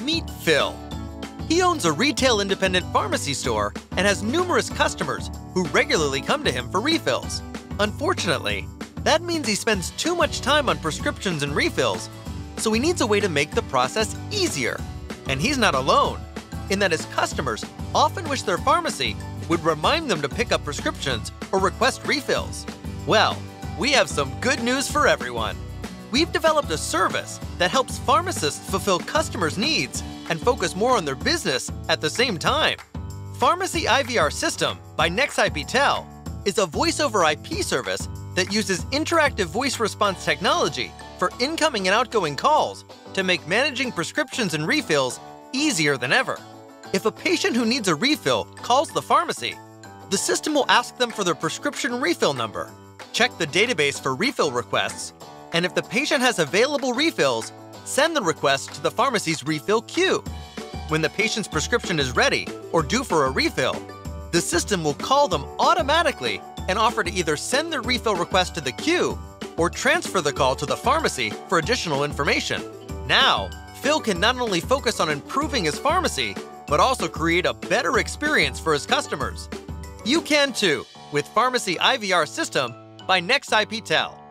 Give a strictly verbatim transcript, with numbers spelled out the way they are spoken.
Meet Phil. He owns a retail independent pharmacy store and has numerous customers who regularly come to him for refills. Unfortunately, that means he spends too much time on prescriptions and refills, so he needs a way to make the process easier. And he's not alone, in that his customers often wish their pharmacy would remind them to pick up prescriptions or request refills. Well, we have some good news for everyone. We've developed a service that helps pharmacists fulfill customers' needs and focus more on their business at the same time. Pharmacy I V R System by NextIPTel is a voice-over I P service that uses interactive voice response technology for incoming and outgoing calls to make managing prescriptions and refills easier than ever. If a patient who needs a refill calls the pharmacy, the system will ask them for their prescription refill number, check the database for refill requests, and if the patient has available refills, send the request to the pharmacy's refill queue. When the patient's prescription is ready or due for a refill, the system will call them automatically and offer to either send the refill request to the queue or transfer the call to the pharmacy for additional information. Now, Phil can not only focus on improving his pharmacy, but also create a better experience for his customers. You can too with Pharmacy I V R System by NextIPTel.